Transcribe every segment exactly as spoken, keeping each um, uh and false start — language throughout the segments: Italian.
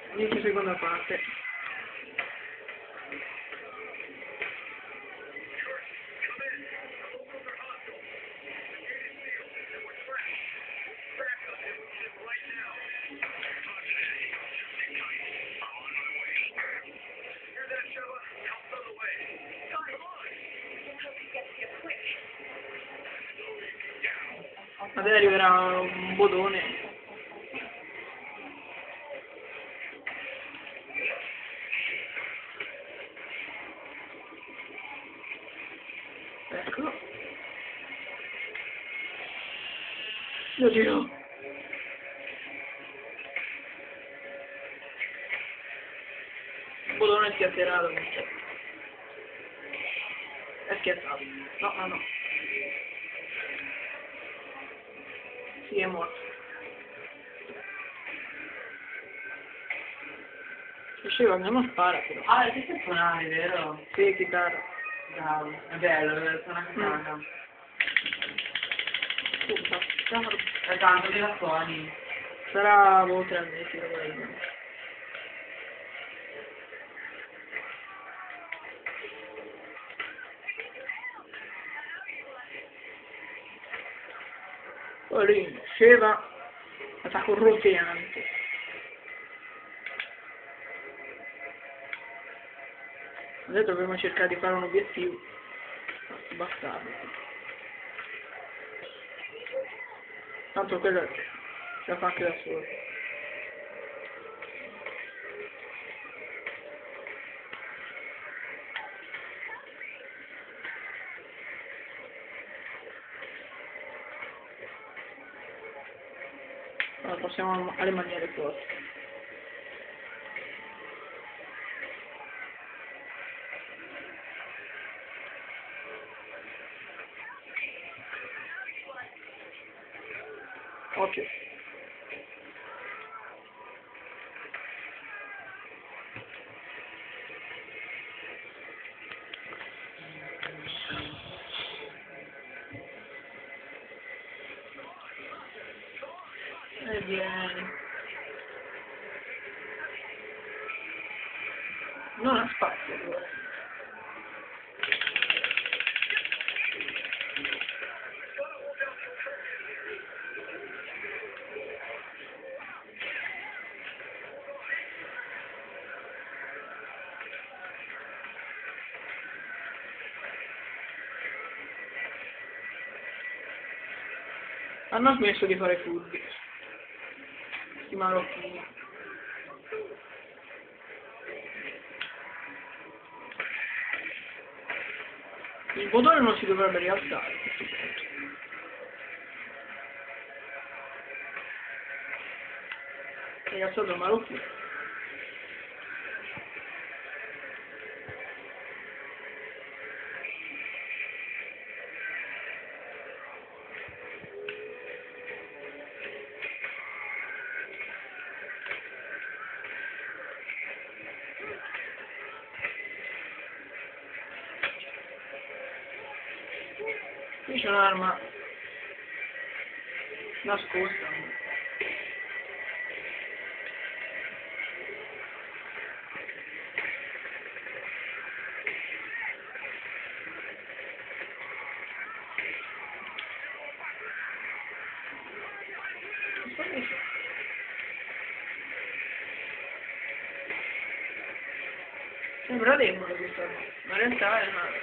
Inizio seconda parte. Adesso arriverà un bodone. Eccolo. Lo giro. Il bodone si è atterato. È schiazzato. No, no, no. Sì, è morto. Diceva, andiamo a spara però. Ah, questo è suonare, vero? Sì, chitarra. Bravo, è bello, deve suonare chitarra. Mm. Scusa, chitarra. È tanto che la suoni. Sarà boh, tre mesi, probabilmente. Poi lui sceva, attacco roteante. Adesso dovremmo cercare di fare un obiettivo. Bastardo. Tanto quello la fa anche da solo. Allora passiamo alle maniere forti. Occhio. E vieni. Non ha spazio allora. Hanno smesso di fare furbi. Questi marocchini. Il bodone non si dovrebbe rialzare a questo punto. È rialzato il marocchino. Qui c'è un'arma nascosta. Sembra debole questa arma, ma in realtà è una...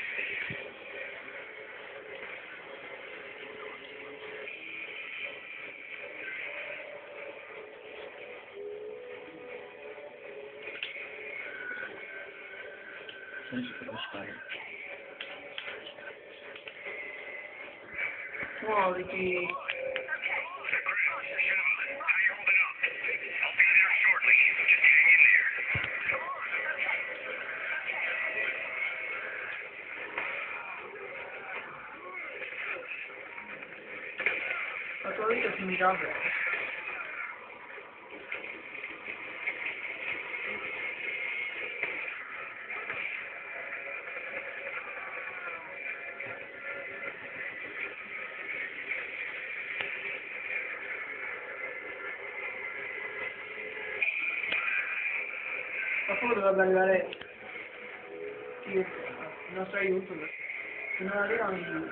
Muoviti. La tua vita finirà bene. Qualcuno dovrebbe arrivare il nostro aiuto. Se non arriva non giuro.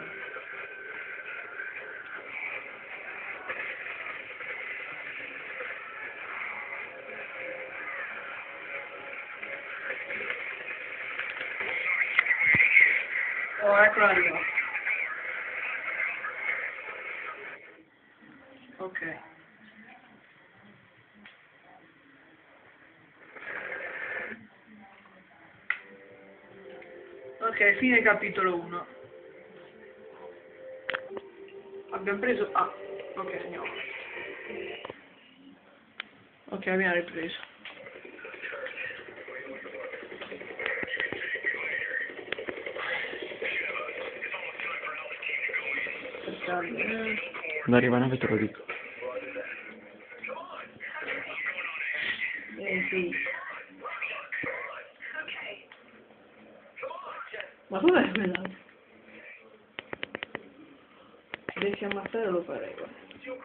Oh, eccola arriva. Ok. Ok, fine capitolo uno. Abbiamo preso... Ah, ok, andiamo. Ok, abbiamo ripreso. Quando arriva nave te lo dico. Eh sì. Ma tu l'hai svegliato? Se riesci a ammazzare lo farei, guarda.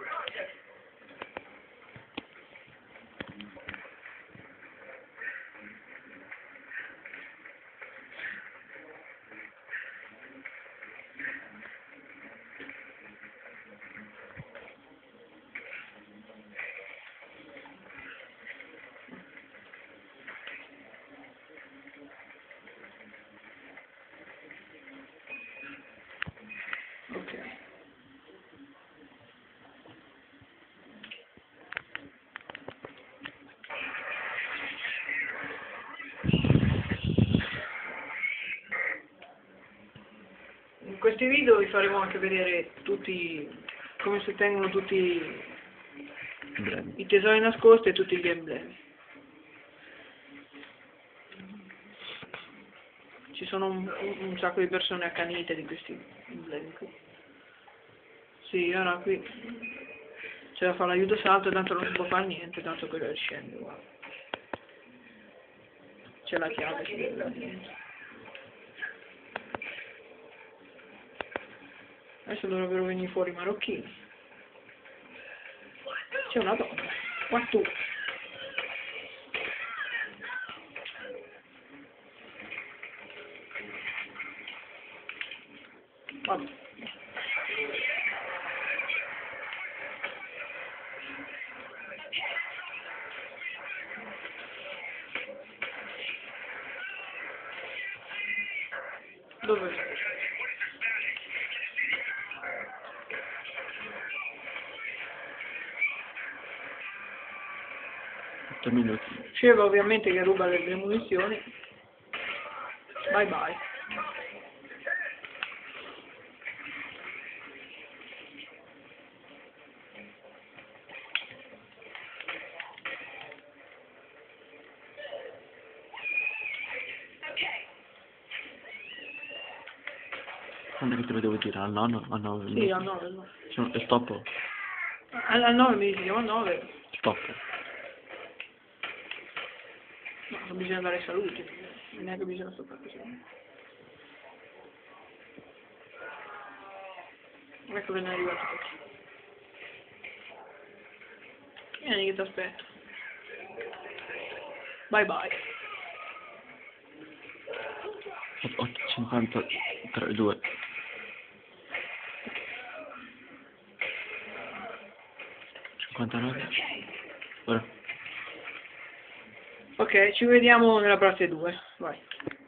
Ok. In questi video vi faremo anche vedere tutti come si ottengono tutti Bravo. i tesori nascosti e tutti gli emblemi. Ci sono un, un, un sacco di persone accanite di questi emblemi qui. Sì, ora qui c'è da fare l'aiuto salto, tanto non si può fare niente, tanto quello scende, guarda. C'è la chiave, si vede là dentro. Adesso dovrebbero venire fuori i marocchini. C'è una donna. Qua tu. Vabbè. Dove sei? otto minuti. Sceva ovviamente che ruba le, le munizioni. Bye bye. Quando è che te lo devo dire? Al nono? Al nove? Sì, a nove. No. Sono- e stop? A nove mi dici, a nove. Stop. No, non bisogna dare saluti. Non è che bisogna stoppare così. Ecco che ne è arrivato qui. Vieni che ti aspetto. Bye bye. otto cinquantatré, due. cinquantanove. Ora. Ok, ci vediamo nella parte due. Vai.